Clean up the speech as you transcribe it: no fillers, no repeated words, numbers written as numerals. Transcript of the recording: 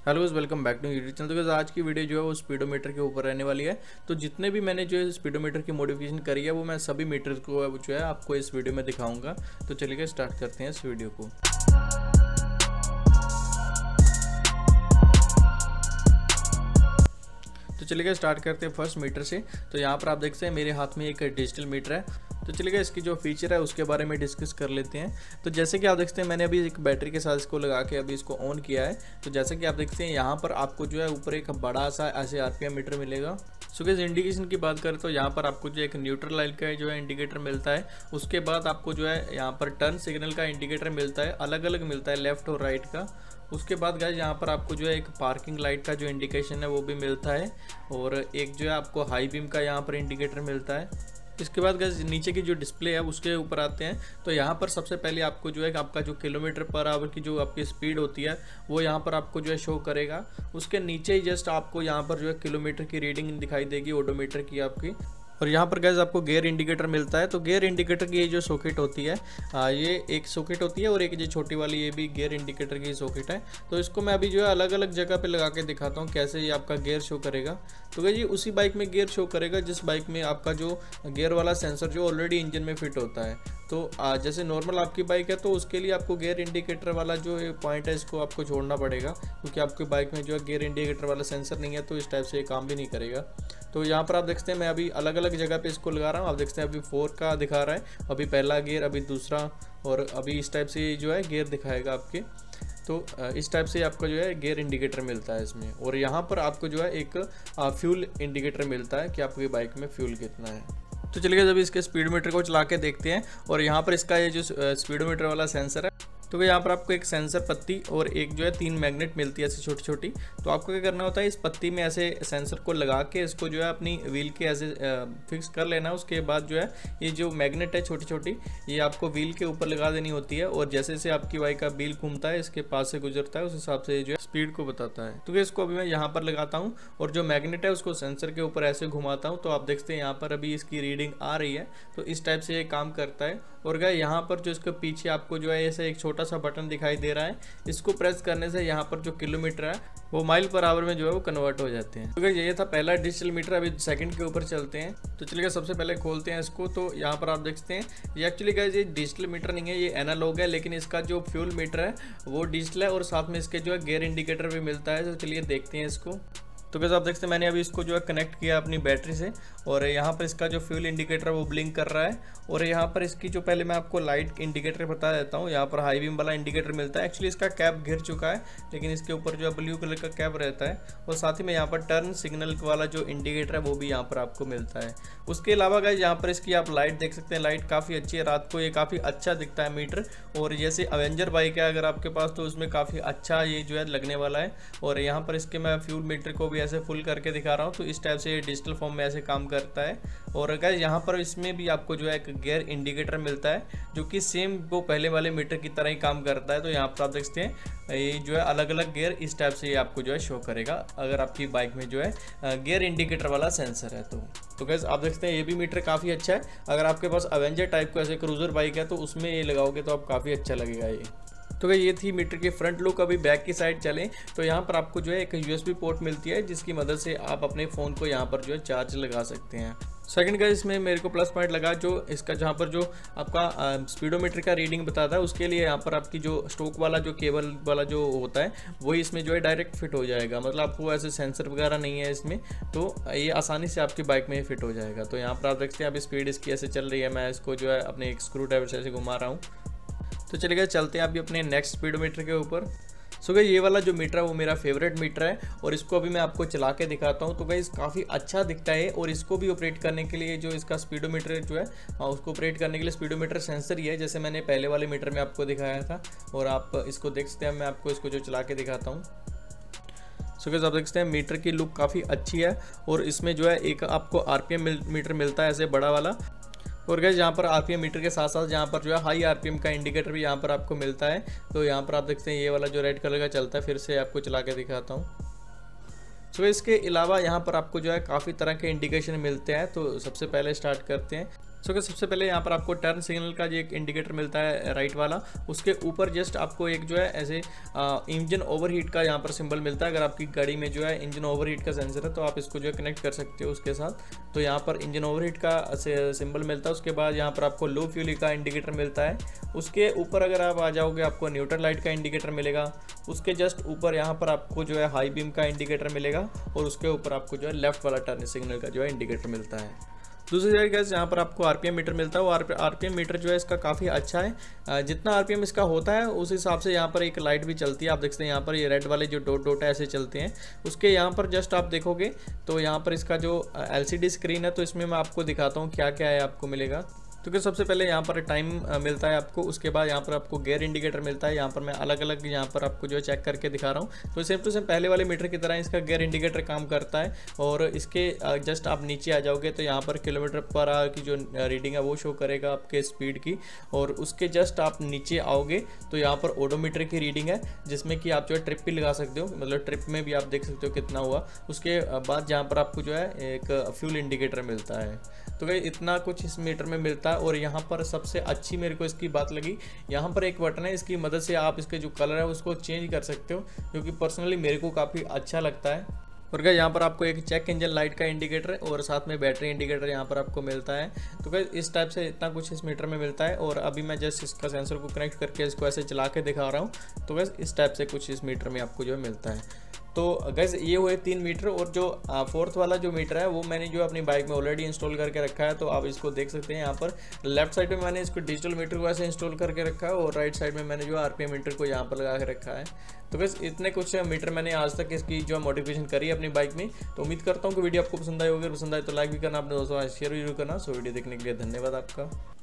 Hello guys, welcome back to YouTube channel. तो guys आज की वीडियो जो है वो स्पीडोमीटर के ऊपर रहने वाली है। तो जितने भी मैंने जो है स्पीडोमीटर की मॉडिफिकेशन करी है वो मैं सभी मीटर को जो है आपको इस वीडियो में दिखाऊंगा। तो चलिए स्टार्ट करते हैं इस वीडियो को। तो चलिए स्टार्ट करते हैं फर्स्ट मीटर से। तो यहाँ पर आप देखते हैं मेरे हाथ में एक डिजिटल मीटर है। तो चलिए इसकी जो फीचर है उसके बारे में डिस्कस कर लेते हैं। तो जैसे कि आप देखते हैं मैंने अभी एक बैटरी के साथ इसको लगा के अभी इसको ऑन किया है। तो जैसे कि आप देखते हैं यहाँ पर आपको जो है ऊपर एक बड़ा सा ऐसे आरपीएम मीटर मिलेगा। सो गाइस इंडिकेशन की बात करें तो यहाँ पर आपको जो एक न्यूट्रल लाइट का जो है इंडिकेटर मिलता है। उसके बाद आपको जो है यहाँ पर टर्न सिग्नल का इंडिकेटर मिलता है, अलग अलग मिलता है लेफ्ट और राइट का। उसके बाद गाइस यहाँ पर आपको जो है एक पार्किंग लाइट का जो इंडिकेशन है वो भी मिलता है, और एक जो है आपको हाई बीम का यहाँ पर इंडिकेटर मिलता है। इसके बाद गाइस नीचे की जो डिस्प्ले है उसके ऊपर आते हैं। तो यहाँ पर सबसे पहले आपको जो है आपका जो किलोमीटर पर आवर की जो आपकी स्पीड होती है वो यहाँ पर आपको जो है शो करेगा। उसके नीचे ही जस्ट आपको यहाँ पर जो है किलोमीटर की रीडिंग दिखाई देगी ओडोमीटर की आपकी। और यहाँ पर गाइस आपको गियर इंडिकेटर मिलता है। तो गियर इंडिकेटर की ये जो सॉकेट होती है ये एक सॉकेट होती है, और एक जो छोटी वाली ये भी गियर इंडिकेटर की सॉकेट है। तो इसको मैं अभी जो है अलग अलग जगह पे लगा के दिखाता हूँ कैसे ये आपका गियर शो करेगा। तो गाइस ये उसी बाइक में गियर शो करेगा जिस बाइक में आपका जो गियर वाला सेंसर जो ऑलरेडी इंजन में फिट होता है। तो जैसे नॉर्मल आपकी बाइक है तो उसके लिए आपको गियर इंडिकेटर वाला जो पॉइंट है इसको आपको छोड़ना पड़ेगा, क्योंकि आपकी बाइक में जो है गियर इंडिकेटर वाला सेंसर नहीं है, तो इस टाइप से ये काम भी नहीं करेगा। तो यहाँ पर आप देखते हैं मैं अभी अलग अलग जगह पे इसको लगा रहा हूँ। आप देखते हैं अभी 4 का दिखा रहा है, अभी पहला गियर, अभी दूसरा, और अभी इस टाइप से जो है गियर दिखाएगा आपके। तो इस टाइप से आपको जो है गियर इंडिकेटर मिलता है इसमें। और यहाँ पर आपको जो है एक फ्यूल इंडिकेटर मिलता है कि आपकी बाइक में फ्यूल कितना है। तो चलिए जब इसके स्पीडोमीटर को चला के देखते हैं। और यहाँ पर इसका ये जो स्पीडोमीटर वाला सेंसर है, तो यहाँ पर आपको एक सेंसर पत्ती और एक जो है 3 मैग्नेट मिलती है ऐसे छोटी छोटी। तो आपको क्या करना होता है, इस पत्ती में ऐसे सेंसर को लगा के इसको जो है अपनी व्हील के ऐसे फिक्स कर लेना। उसके बाद जो है ये जो मैग्नेट है छोटी छोटी, ये आपको व्हील के ऊपर लगा देनी होती है, और जैसे जैसे आपकी बाइक का व्हील घूमता है इसके पास से गुजरता है उस हिसाब से जो है स्पीड को बताता है। तो इसको अभी मैं यहाँ पर लगाता हूँ और जो मैग्नेट है उसको सेंसर के ऊपर ऐसे घुमाता हूँ। तो आप देखते हैं यहाँ पर अभी इसकी रीडिंग आ रही है। तो इस टाइप से ये काम करता है। और गाइस यहाँ पर जो इसके पीछे आपको जो है ऐसे एक छोटा सा बटन दिखाई दे रहा है, इसको प्रेस करने से यहाँ पर जो किलोमीटर है वो माइल पर आवर में जो है वो कन्वर्ट हो जाते हैं। तो गाइस ये था पहला डिजिटल मीटर। अभी सेकंड के ऊपर चलते हैं। तो चलिए सबसे पहले खोलते हैं इसको। तो यहाँ पर आप देखते हैं ये एक्चुअली गाइस ये डिजिटल मीटर नहीं है, ये एनालॉग है, लेकिन इसका जो फ्यूल मीटर है वो डिजिटल है, और साथ में इसके जो है गियर इंडिकेटर भी मिलता है। तो चलिए देखते हैं इसको। तो गाइस आप देखते हैं मैंने अभी इसको जो है कनेक्ट किया अपनी बैटरी से, और यहाँ पर इसका जो फ्यूल इंडिकेटर वो ब्लिंक कर रहा है। और यहाँ पर इसकी जो पहले मैं आपको लाइट इंडिकेटर बता देता हूँ, यहाँ पर हाई बीम वाला इंडिकेटर मिलता है। एक्चुअली इसका कैप गिर चुका है, लेकिन इसके ऊपर जो है ब्लू कलर का कैप रहता है। और साथ ही में यहाँ पर टर्न सिग्नल वाला जो इंडिकेटर है वो भी यहाँ पर आपको मिलता है। उसके अलावा गाइस यहाँ पर इसकी आप लाइट देख सकते हैं, लाइट काफ़ी अच्छी है, रात को ये काफ़ी अच्छा दिखता है मीटर। और जैसे अवेंजर बाइक है अगर आपके पास तो उसमें काफ़ी अच्छा ये जो है लगने वाला है। और यहाँ पर इसके मैं फ्यूल मीटर को भी ऐसे फुल करके दिखा रहा हूँ। तो इस टाइप से ये डिजिटल फॉर्म में ऐसे काम करता है। और गाइस यहाँ पर इसमें भी आपको जो है एक गियर इंडिकेटर मिलता है, जो कि सेम वो पहले वाले मीटर की तरह ही काम करता है। तो यहाँ पर आप देखते हैं ये जो है अलग अलग गियर इस टाइप से ये आपको जो है शो करेगा अगर आपकी बाइक में जो है गियर इंडिकेटर वाला सेंसर है। तो गाइस आप देखते हैं ये भी मीटर काफ़ी अच्छा है। अगर आपके पास अवेंजर टाइप का ऐसे क्रूजर बाइक है तो उसमें ये लगाओगे तो आप काफ़ी अच्छा लगेगा ये। तो ये थी मीटर की फ्रंट लुक। अभी बैक की साइड चलें तो यहाँ पर आपको जो है एक USB पोर्ट मिलती है, जिसकी मदद से आप अपने फ़ोन को यहाँ पर जो है चार्ज लगा सकते हैं। सेकंड का इसमें मेरे को प्लस पॉइंट लगा जो इसका, जहाँ पर जो आपका स्पीडोमीटर का रीडिंग बताता है उसके लिए यहाँ पर आपकी जो स्टॉक वाला जो केबल वाला जो होता है वही इसमें जो है डायरेक्ट फिट हो जाएगा। मतलब आपको ऐसे सेंसर वगैरह नहीं है इसमें, तो ये आसानी से आपकी बाइक में फिट हो जाएगा। तो यहाँ पर आप देखते हैं अभी स्पीड इसकी ऐसे चल रही है, मैं इसको जो है अपने एक स्क्रू ड्राइवर से ऐसे घुमा रहा हूँ। तो चलिए चलते हैं अभी अपने नेक्स्ट स्पीडोमीटर के ऊपर। सो गाइस ये वाला जो मीटर है वो मेरा फेवरेट मीटर है, और इसको अभी मैं आपको चला के दिखाता हूँ। तो गाइस काफ़ी अच्छा दिखता है, और इसको भी ऑपरेट करने के लिए जो इसका स्पीडोमीटर जो है उसको ऑपरेट करने के लिए स्पीडोमीटर सेंसर ही है, जैसे मैंने पहले वाले मीटर में आपको दिखाया था। और आप इसको देख सकते हैं, मैं आपको इसको जो चला के दिखाता हूँ। सो गाइस आप देख सकते हैं मीटर की लुक काफ़ी अच्छी है, और इसमें जो है एक आपको RPM मीटर मिलता है ऐसे बड़ा वाला। और गाइस यहाँ पर RPM मीटर के साथ साथ यहाँ पर जो है हाई RPM का इंडिकेटर भी यहाँ पर आपको मिलता है। तो यहाँ पर आप देखते हैं ये वाला जो रेड कलर का चलता है, फिर से आपको चला के दिखाता हूँ। सो इसके अलावा यहाँ पर आपको जो है काफ़ी तरह के इंडिकेशन मिलते हैं। तो सबसे पहले स्टार्ट करते हैं। सो सबसे पहले यहाँ पर आपको टर्न सिग्नल का जो एक इंडिकेटर मिलता है राइट वाला, उसके ऊपर जस्ट आपको एक जो है ऐसे इंजन ओवरहीट का यहाँ पर सिंबल मिलता है। अगर आपकी गाड़ी में जो है इंजन ओवरहीट का सेंसर है तो आप इसको जो है कनेक्ट कर सकते हो उसके साथ। तो यहाँ पर इंजन ओवरहीट का सिंबल मिलता है। उसके बाद यहाँ पर आपको लो फ्यूल का इंडिकेटर मिलता है। उसके ऊपर अगर आप आ जाओगे आपको न्यूट्रल लाइट का इंडिकेटर मिलेगा। उसके जस्ट ऊपर यहाँ पर आपको जो है हाई बीम का इंडिकेटर मिलेगा और उसके ऊपर आपको जो है लेफ्ट वाला टर्न सिग्नल का जो है इंडिकेटर मिलता है। दूसरी जगह गैस यहाँ पर आपको आरपीएम मीटर मिलता है। वो आरपीएम मीटर जो है इसका काफ़ी अच्छा है। जितना आरपीएम इसका होता है उस हिसाब से यहाँ पर एक लाइट भी चलती है। आप देख सकते हैं यहाँ पर ये रेड वाले जो डॉट है ऐसे चलते हैं। उसके यहाँ पर जस्ट आप देखोगे तो यहाँ पर इसका जो एलसीडी स्क्रीन है तो इसमें मैं आपको दिखाता हूँ क्या क्या है आपको मिलेगा। तो सबसे पहले यहाँ पर टाइम मिलता है आपको। उसके बाद यहाँ पर आपको गियर इंडिकेटर मिलता है। यहाँ पर मैं अलग अलग यहाँ पर आपको जो है चेक करके दिखा रहा हूँ। तो सेम टू सेम पहले वाले मीटर की तरह इसका गियर इंडिकेटर काम करता है। और इसके जस्ट आप नीचे आ जाओगे तो यहाँ पर किलोमीटर पर आवर की जो रीडिंग है वो शो करेगा आपके स्पीड की। और उसके जस्ट आप नीचे आओगे तो यहाँ पर ओडोमीटर की रीडिंग है, जिसमें कि आप जो है ट्रिप भी लगा सकते हो, मतलब ट्रिप में भी आप देख सकते हो कितना हुआ। उसके बाद जहाँ पर आपको जो है एक फ्यूल इंडिकेटर मिलता है। तो भाई इतना कुछ इस मीटर में मिलता है। और यहाँ पर सबसे अच्छी मेरे को इसकी बात लगी, यहाँ पर एक बटन है, इसकी मदद से आप इसके जो कलर है उसको चेंज कर सकते हो, जो कि पर्सनली मेरे को काफ़ी अच्छा लगता है। और क्या यहाँ पर आपको एक चेक इंजन लाइट का इंडिकेटर और साथ में बैटरी इंडिकेटर यहाँ पर आपको मिलता है। तो क्या इस टाइप से इतना कुछ इस मीटर में मिलता है। और अभी मैं जस्ट इसका सेंसर को कनेक्ट करके इसको ऐसे चला के दिखा रहा हूँ। तो क्या इस टाइप से कुछ इस मीटर में आपको जो मिलता है। तो गैस ये हुए 3 मीटर। और जो फोर्थ वाला जो मीटर है वो मैंने जो अपनी बाइक में ऑलरेडी इंस्टॉल करके रखा है। तो आप इसको देख सकते हैं। यहाँ पर लेफ्ट साइड में मैंने इसको डिजिटल मीटर को ऐसे इंस्टॉल करके रखा है और राइट साइड में मैंने जो आरपीएम मीटर को यहाँ पर लगा के रखा है। तो बस इतने कुछ मीटर मैंने आज तक इसकी जो मॉडिफिकेशन करी है अपनी बाइक में। तो उम्मीद करता हूँ कि वीडियो आपको पसंद आई होगी। पसंद आए तो लाइक भी करना, अपने दोस्तों शेयर भी जरूर करना। सो वीडियो देखने के लिए धन्यवाद आपका।